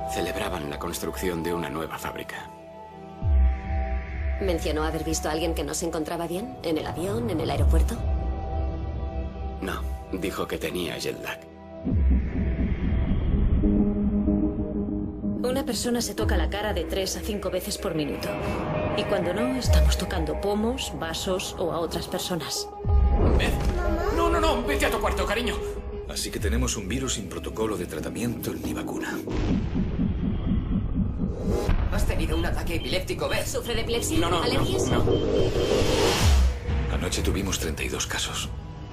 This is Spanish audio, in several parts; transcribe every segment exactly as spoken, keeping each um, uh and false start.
Celebraban la construcción de una nueva fábrica. ¿Mencionó haber visto a alguien que no se encontraba bien? ¿En el avión? ¿En el aeropuerto? No, dijo que tenía jet lag. Una persona se toca la cara de tres a cinco veces por minuto. Y cuando no, estamos tocando pomos, vasos o a otras personas. Beth. No, no, no, vete a tu cuarto, cariño. Así que tenemos un virus sin protocolo de tratamiento ni vacuna. ¿Has tenido un ataque epiléptico, Beth? ¿Sufre de epilepsia? No, no, ¿Alergias? no, no. Anoche tuvimos treinta y dos casos.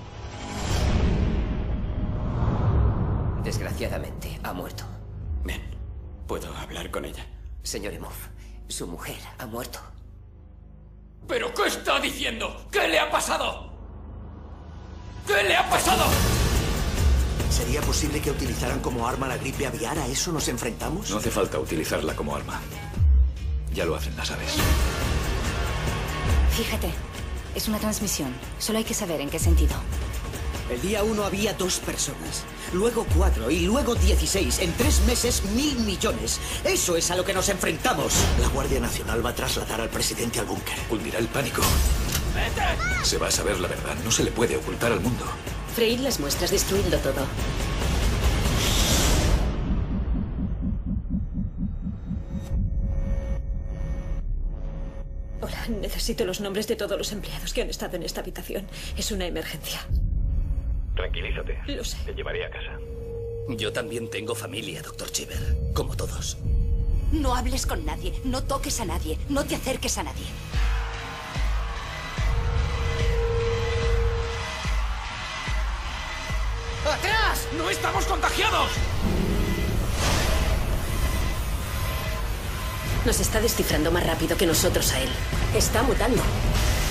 Desgraciadamente, ha muerto. Ven, ¿puedo hablar con ella? Señor Emhoff, su mujer ha muerto. ¿Pero qué está diciendo? ¿Qué le ha pasado? ¿Qué le ha pasado? ¿Sería posible que utilizaran como arma la gripe aviar? ¿A eso nos enfrentamos? No hace falta utilizarla como arma. Ya lo hacen las aves. Fíjate, es una transmisión. Solo hay que saber en qué sentido. El día uno había dos personas, luego cuatro y luego dieciséis. En tres meses, mil millones. Eso es a lo que nos enfrentamos. La Guardia Nacional va a trasladar al presidente al búnker. Cundirá el pánico. Se va a saber la verdad. No se le puede ocultar al mundo. Freír las muestras, destruidlo todo. Hola, necesito los nombres de todos los empleados que han estado en esta habitación. Es una emergencia. Tranquilízate. Lo sé. Te llevaré a casa. Yo también tengo familia, doctor Chiver. Como todos. No hables con nadie, no toques a nadie, no te acerques a nadie. ¡Atrás! ¡No estamos contagiados! Nos está descifrando más rápido que nosotros a él. Está mutando.